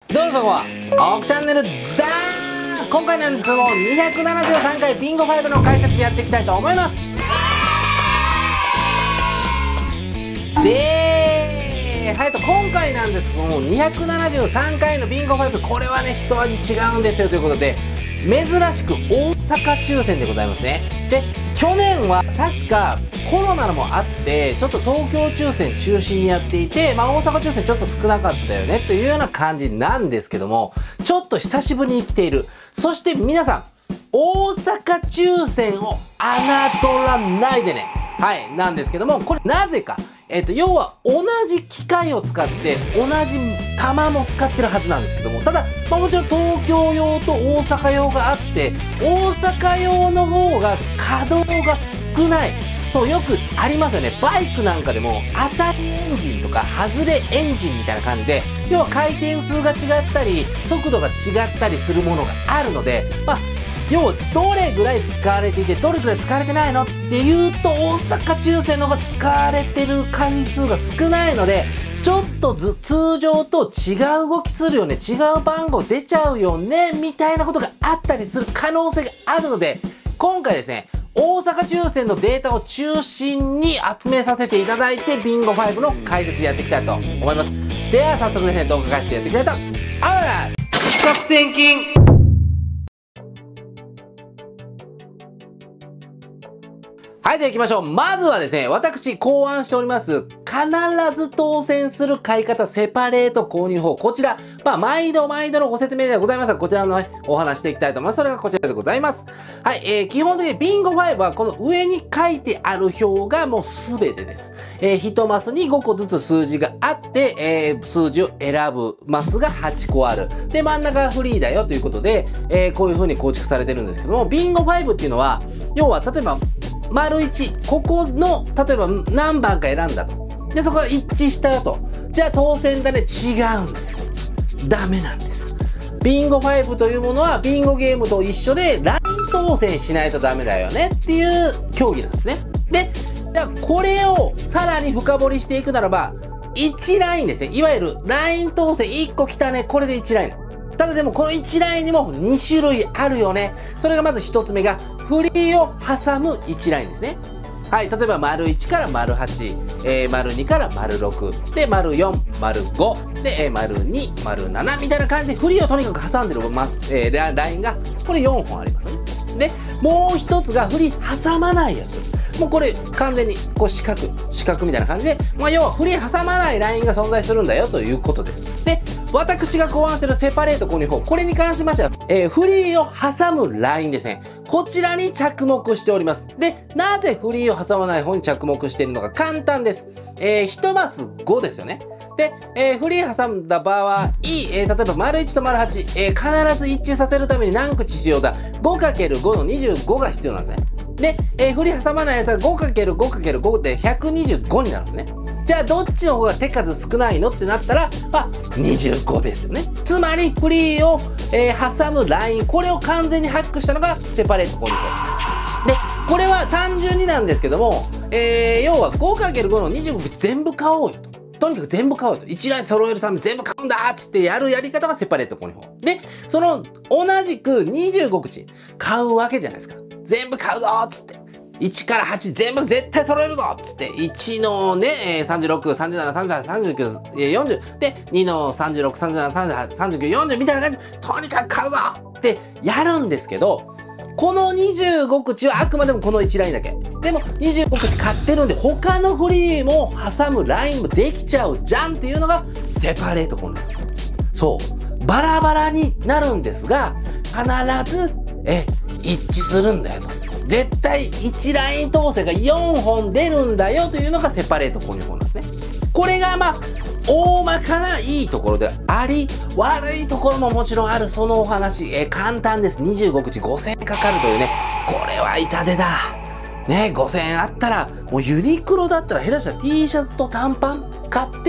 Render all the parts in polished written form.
どうもそこはオクチャンネルだー。今回なんですけども273回ビンゴ5の解説やっていきたいと思います。で今回なんですけども273回のビンゴ5、これはね一味違うんですよということで、珍しく大阪抽選でございますね。で去年は確かコロナのもあってちょっと東京抽選中心にやっていて、大阪抽選ちょっと少なかったよねというような感じなんですけども、ちょっと久しぶりに来ている。そして皆さん大阪抽選を侮らないでね。はいなんですけども、これなぜか要は同じ機械を使って同じ玉も使ってるはずなんですけども、ただ、もちろん東京用と大阪用があって、大阪用の方が稼働が少ない。そう、よくありますよね。バイクなんかでも当たりエンジンとか外れエンジンみたいな感じで、要は回転数が違ったり速度が違ったりするものがあるので、要はどれぐらい使われていてどれぐらい使われてないのっていうと、大阪抽選の方が使われてる回数が少ないので、ちょっと通常と違う動きするよね、違う番号出ちゃうよねみたいなことがあったりする可能性があるので、今回ですね大阪抽選のデータを中心に集めさせていただいてビンゴ5の解説やっていきたいと思います。では早速ですね動画解説やっていきたいと思います。作戦金はい、では行きましょう。まずはですね、私考案しております、必ず当選する買い方セパレート購入法。こちら、毎度のご説明ではございますが、こちらの、お話していきたいと思います。それがこちらでございます。はい、基本的にビンゴ5はこの上に書いてある表がもう全てです。1マスに5個ずつ数字があって、数字を選ぶマスが8個ある。で、真ん中がフリーだよということで、こういう風に構築されてるんですけども、ビンゴ5っていうのは、要は例えば、1ここの例えば何番か選んだと、でそこが一致したよと、じゃあ当選だね、違うんです。ダメなんです。ビンゴ5というものはビンゴゲームと一緒でライン当選しないとダメだよねっていう競技なんですね。でこれをさらに深掘りしていくならば1ラインですね、いわゆるライン当選1個来たね、これで1ライン。ただでもこの1ラインにも2種類あるよね。それがまず1つ目がフリーを挟む1ラインですね。はい、例えば丸1から丸8、丸2から丸6で丸4、丸5で、丸2、丸7みたいな感じでフリーをとにかく挟んでるラインがこれ4本ありますね。でもう一つがフリー挟まないやつ。もうこれ完全にこう四角みたいな感じで、要はフリー挟まないラインが存在するんだよということです。で私が考案しているセパレート購入法、これに関しましては、フリーを挟むラインですね、こちらに着目しております。でなぜフリーを挟まない方に着目しているのか簡単です。1マス5ですよね。で、フリー挟んだ場合、例えば丸1と丸8、必ず一致させるために何口必要だ？ 5×5 の25が必要なんですね。で、フリー挟まないやつは 5×5×5 で125になるんですね。じゃあどっちの方が手数少ないのってなったら、25ですよね。つまりフリーを、挟むライン、これを完全にハックしたのがセパレート購入法で、これは単純になんですけども、要は 5×5 の25口全部買おうよと。とにかく全部買おうと。1ライン揃えるために全部買うんだっつってやるやり方がセパレート購入法で、その同じく25口買うわけじゃないですか。全部買うぞっつって、1から8全部絶対揃えるぞっつって、1のね、36、37、38、39、40で、2の36、37、38、39、40みたいな感じでとにかく買うぞってやるんですけど、この25口はあくまでもこの1ラインだけ。でも25口買ってるんで他のフリーも挟むラインもできちゃうじゃんっていうのがセパレート購入法。そうバラバラになるんですが必ず一致するんだよと。絶対1ライン当選が4本出るんだよというのがセパレート購入法なんですね。これが大まかないいところであり、悪いところももちろんある。そのお話、簡単です。25口5000円かかるというね、これは痛手だ。ね、5000円あったら、もうユニクロだったら下手したら T シャツと短パン買って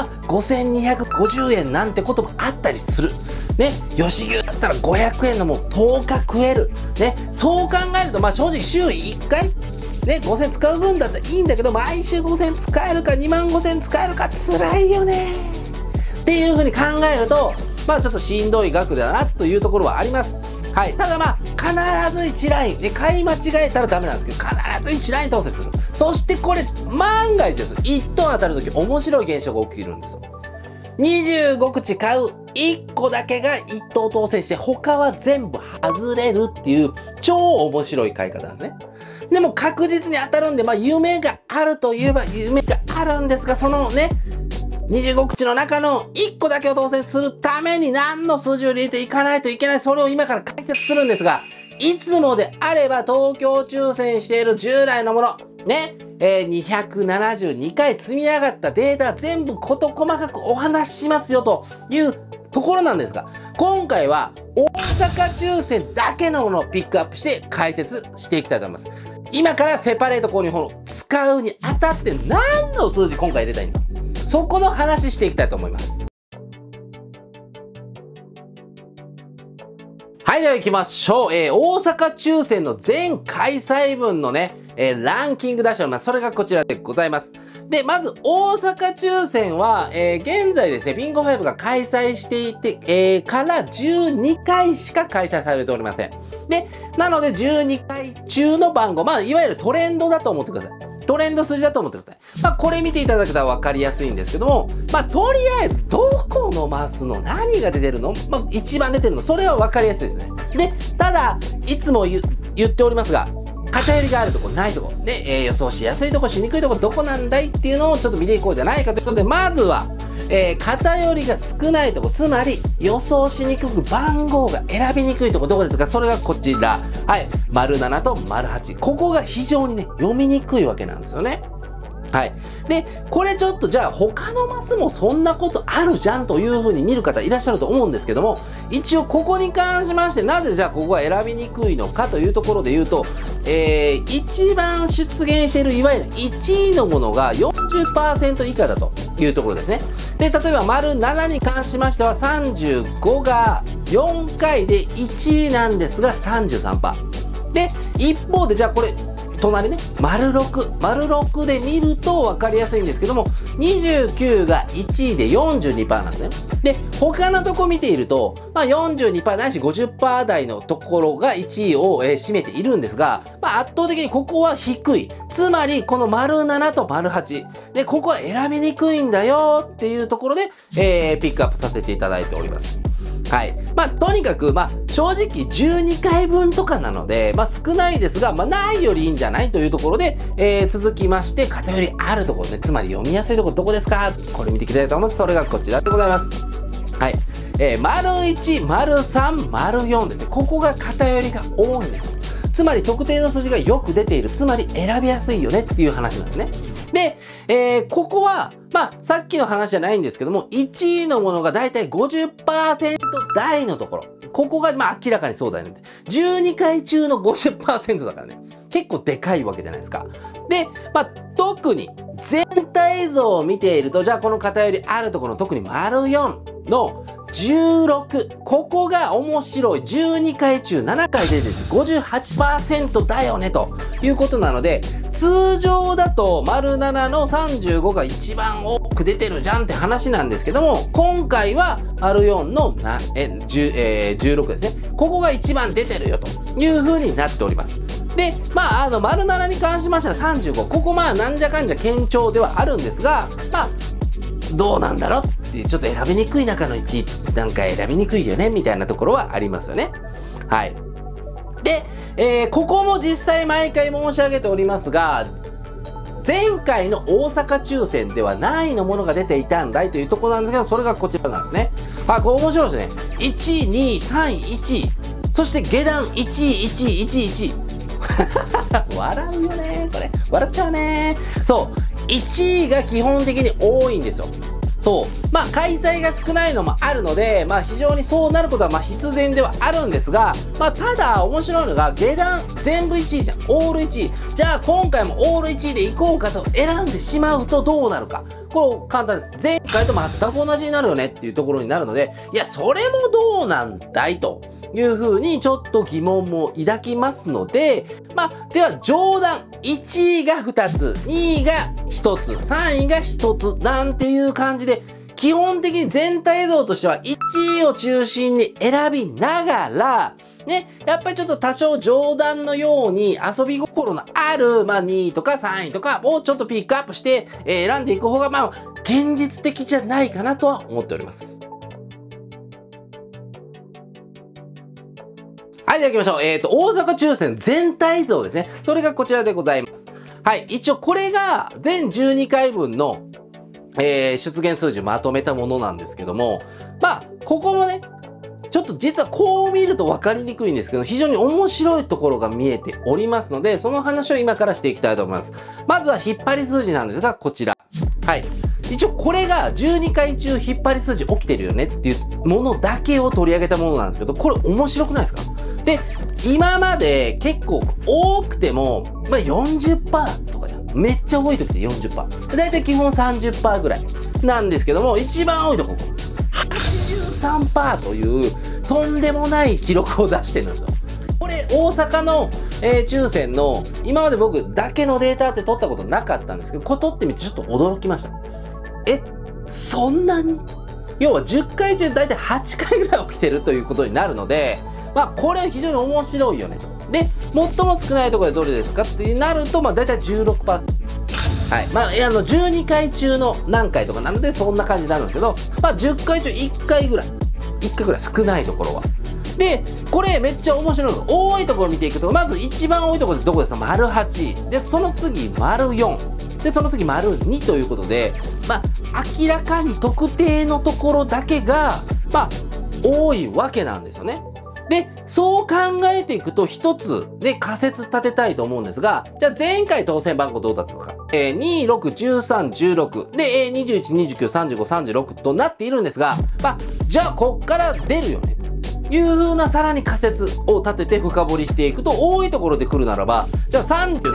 、5250円なんてこともあったりする。ね、吉牛だったら500円のもう10日食える。ね、そう考えると、正直週1回ね、5000使う分だったらいいんだけど、毎週5000使えるか2万5000使えるか辛いよねっていう風に考えると、 まあちょっとしんどい額だなというところはあります。はい。ただまあ、必ず1ライン。で、買い間違えたらダメなんですけど、必ず1ライン当選する。そしてこれ、万が一です。1等当たるとき面白い現象が起きるんですよ。25口買う1個だけが1等当選して、他は全部外れるっていう超面白い買い方なんですね。でも確実に当たるんで、まあ夢があるといえば夢があるんですが、そのね、25口の中の1個だけを当選するために何の数字を入れていかないといけない。それを今から解説するんですが、いつもであれば東京抽選している従来のもの、ね、272回積み上がったデータ全部事細かくお話ししますよというところなんですが、今回は大阪抽選だけのものをピックアップして解説していきたいと思います。今からセパレート購入法を使うにあたって何の数字今回入れたいんだ、そこの話していきたいと思います。はい、では行きましょう。大阪抽選の全開催分のね、ランキング出しております。それがこちらでございます。で、まず大阪抽選は、現在ですね、ビンゴ5が開催していて、から12回しか開催されておりません。で、なので12回中の番号、まあ、いわゆるトレンドだと思ってください。トレンド数字だと思ってください。まあ、これ見ていただけたら分かりやすいんですけども、まあ、とりあえず、どこのマスの何が出てるの、まあ、一番出てるの、それは分かりやすいですね。で、ただ、いつも言っておりますが、偏りがあるとこ、ないとこ、で、予想しやすいとこ、しにくいとこ、どこなんだいっていうのをちょっと見ていこうじゃないかということで、まずは、偏りが少ないとこ、つまり予想しにくく番号が選びにくいとこ、どこですか？それがこちら。はい。07と08。ここが非常にね、読みにくいわけなんですよね。はい。で、これちょっとじゃあ他のマスもそんなことあるじゃんという風に見る方いらっしゃると思うんですけども、一応ここに関しましてなぜじゃあここが選びにくいのかというところで言うと、一番出現しているいわゆる1位のものが 40% 以下だというところですね。で、例えば丸7に関しましては35が4回で1位なんですが 33%。で、一方でじゃあこれ、隣ね、丸6で見ると分かりやすいんですけども、29が1位で 42% なんですね。で、他のとこ見ていると、まあ 42% ないし 50% 台のところが1位を占めているんですが、まあ圧倒的にここは低い。つまり、この丸7と丸8。で、ここは選びにくいんだよっていうところで、ピックアップさせていただいております。はい。まあ、とにかく、まあ、正直12回分とかなので、まあ、少ないですが、まあ、ないよりいいんじゃないというところで、続きまして、偏りあるところね、つまり読みやすいところどこですか？これ見ていきたいと思います。それがこちらでございます。はい。丸1、丸3、丸4ですね。ここが偏りが多いんです。つまり特定の数字がよく出ている。つまり選びやすいよねっていう話なんですね。で、ここは、まあ、さっきの話じゃないんですけども、1位のものがだいたい 50% 台のところ。ここが、まあ、明らかにそうだよね。12回中の 50% だからね。結構でかいわけじゃないですか。で、まあ、特に全体像を見ていると、じゃあこの偏りあるところの特に丸4の16。ここが面白い。12回中7回出てる 58% だよね、ということなので、通常だと丸7の35が一番多く出てるじゃんって話なんですけども、今回は丸4の16ですね。ここが一番出てるよという風になっております。で、まあ、丸7に関しましては35。ここまあ、なんじゃかんじゃ堅調ではあるんですが、まあ、どうなんだろうっていう、ちょっと選びにくい中の1段階選びにくいよね、みたいなところはありますよね。はい。で、ここも実際毎回申し上げておりますが、前回の大阪抽選では何位のものが出ていたんだいというところなんですけど、それがこちらなんですね。あ、これ面白いですね。1位、2位、3位、1位。そして下段1位、1位、1位、1位。笑うよね、これ。笑っちゃうね。そう。1位が基本的に多いんですよ。そう。まあ、開催が少ないのもあるので、まあ、非常にそうなることは、まあ、必然ではあるんですが、まあ、ただ、面白いのが、下段全部1位じゃん。オール1位。じゃあ、今回もオール1位で行こうかと選んでしまうとどうなるか。これ、簡単です。前回と全く同じになるよねっていうところになるので、いや、それもどうなんだいというふうに、ちょっと疑問も抱きますので、まあ、では、上段、1位が2つ、2位が1つ、3位が1つ、なんていう感じで、 基本的に全体像としては1位を中心に選びながら、ね、やっぱりちょっと多少冗談のように遊び心のある、まあ2位とか3位とかをちょっとピックアップして、選んでいく方が、まあ現実的じゃないかなとは思っております。はい、では行きましょう。大阪抽選全体像ですね。それがこちらでございます。はい、一応これが全12回分の、出現数字をまとめたものなんですけども、まあ、ここもね、ちょっと実はこう見ると分かりにくいんですけど、非常に面白いところが見えておりますので、その話を今からしていきたいと思います。まずは引っ張り数字なんですが、こちら。はい。一応これが12回中引っ張り数字起きてるよねっていうものだけを取り上げたものなんですけど、これ面白くないですか？で、今まで結構多くても、まあ、40% とかじゃん。めっちゃ多い時で 40%。だいたい基本 30% ぐらいなんですけども、一番多いとこ83% というとんでもない記録を出してるんですよ。これ大阪の、抽選の今まで僕だけのデータって取ったことなかったんですけど、これ取ってみてちょっと驚きました。そんなに？要は10回中だいたい8回ぐらい起きてるということになるので、まあこれは非常に面白いよねと。で、最も少ないところでどれですかってなると、まあだいたい 16%。はい。まあ、12回中の何回とかなので、そんな感じになるんですけど、まあ、10回中1回ぐらい。1回ぐらい少ないところは。で、これめっちゃ面白いのが、多いところ見ていくと、まず一番多いところでどこですか？丸8。で、その次丸4。で、その次丸2ということで、まあ、明らかに特定のところだけが、まあ、多いわけなんですよね。で、そう考えていくと一つで仮説立てたいと思うんですが、じゃあ前回当選番号どうだったのか。26、13、16で、21、29、35、36となっているんですが、まあ、じゃあこっから出るよね。という風なさらに仮説を立てて深掘りしていくと、多いところで来るならば、じゃあ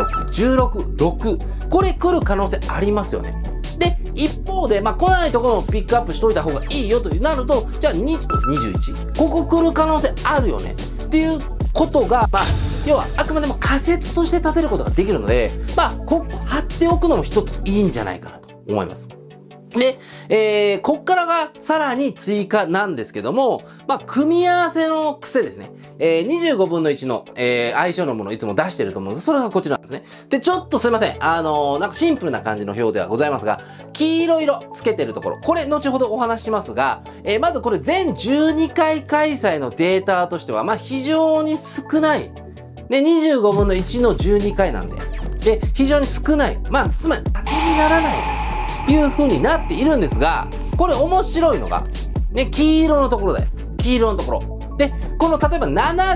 36、16、6。これ来る可能性ありますよね。で、一方で、まあ、来ないところをピックアップしといた方がいいよとなると、じゃあ2と21。ここ来る可能性あるよね。っていうことが、まあ、要はあくまでも仮説として立てることができるので、まあ、ここ貼っておくのも一ついいんじゃないかなと思います。で、こっからがさらに追加なんですけども、まあ、組み合わせの癖ですね。25分の1の、相性のものをいつも出してると思うんです。それがこちらなんですね。で、ちょっとすいません。なんかシンプルな感じの表ではございますが、黄色色つけてるところ、これ後ほどお話ししますが、まずこれ全12回開催のデータとしては、まあ、非常に少ない。ね、25分の1の12回なんで。で、非常に少ない。まあ、つまり当てにならない。いう風になっているんですが、これ面白いのが、ね、黄色のところだよ。黄色のところ。で、この例えば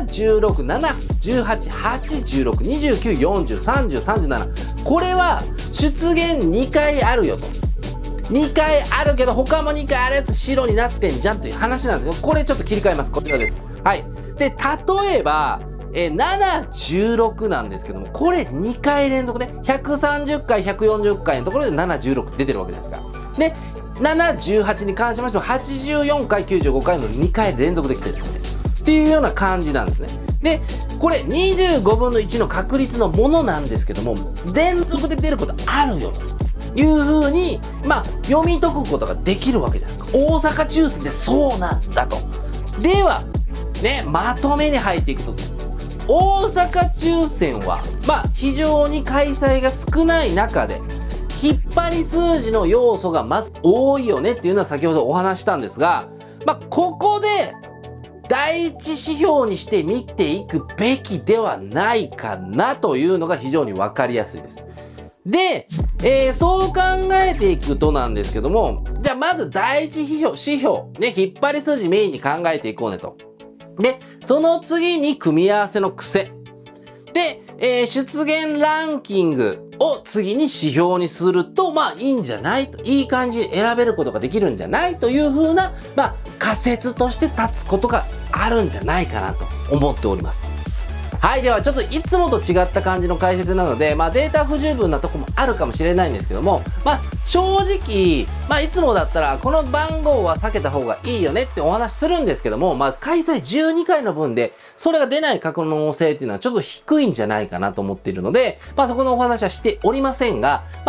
7、16、7、18、8、16、29、40、30、37。これは出現2回あるよと。2回あるけど他も2回あるやつ白になってんじゃんという話なんですけど、これちょっと切り替えます。こちらです。はい。で、例えば、7、16なんですけども、これ2回連続で、130回、140回のところで7、16出てるわけじゃないですか。で、7、18に関しましても、84回、95回の2回連続で来てるっていうような感じなんですね。で、これ25分の1の確率のものなんですけども、連続で出ることあるよという風に、まあ、読み解くことができるわけじゃないですか。大阪抽選でそうなんだと。では、ね、まとめに入っていくと、大阪抽選は、まあ、非常に開催が少ない中で、引っ張り数字の要素がまず多いよねっていうのは先ほどお話したんですが、まあ、ここで、第一指標にして見ていくべきではないかなというのが非常にわかりやすいです。で、そう考えていくとなんですけども、じゃあまず第一指標、ね、引っ張り数字メインに考えていこうねと。で、その次に組み合わせの癖。で、出現ランキングを次に指標にすると、まあいいんじゃないと、いい感じに選べることができるんじゃないという風な、まあ仮説として立つことがあるんじゃないかなと思っております。はい。では、ちょっといつもと違った感じの解説なので、まあデータ不十分なとこもあるかもしれないんですけども、まあ正直、まあいつもだったらこの番号は避けた方がいいよねってお話しするんですけども、まあ開催12回の分で、それが出ない可能性っていうのはちょっと低いんじゃないかなと思っているので、まあそこのお話はしておりませんが、まあ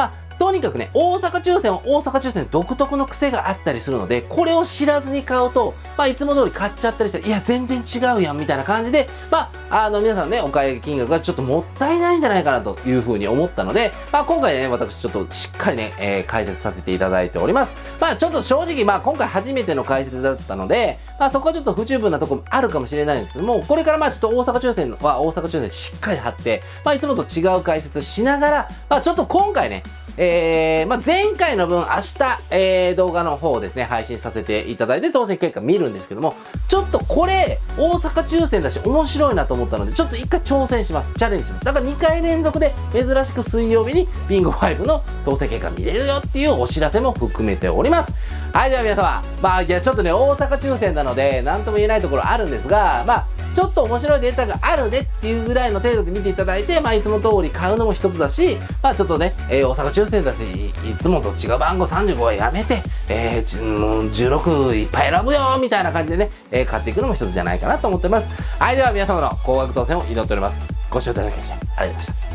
とにかくね、大阪抽選は大阪抽選独特の癖があったりするので、これを知らずに買うと、いつも通り買っちゃったりして、いや、全然違うやん、みたいな感じで、皆さんね、お買い金額がちょっともったいないんじゃないかなというふうに思ったので、今回ね、私ちょっとしっかりね、解説させていただいております。ちょっと正直、今回初めての解説だったので、そこはちょっと不十分なところもあるかもしれないんですけども、これからちょっと大阪抽選は大阪抽選でしっかり貼って、いつもと違う解説しながら、ちょっと今回ね、前回の分明日、動画の方をですね、配信させていただいて当選結果見るんですけども、ちょっとこれ、大阪抽選だし面白いなと思ったので、ちょっと一回挑戦します。チャレンジします。だから2回連続で珍しく水曜日にビンゴ5の当選結果見れるよっていうお知らせも含めております。はい、では皆様、いや、ちょっとね、大阪抽選なので、なんとも言えないところあるんですが、ちょっと面白いデータがあるねっていうぐらいの程度で見ていただいて、いつも通り買うのも一つだし、ちょっとね、大阪抽選だっていつもと違う番号35はやめて、もう16いっぱい選ぶよみたいな感じでね、買っていくのも一つじゃないかなと思っております。はい、では皆様の高額当選を祈っております。ご視聴いただきましてありがとうございました。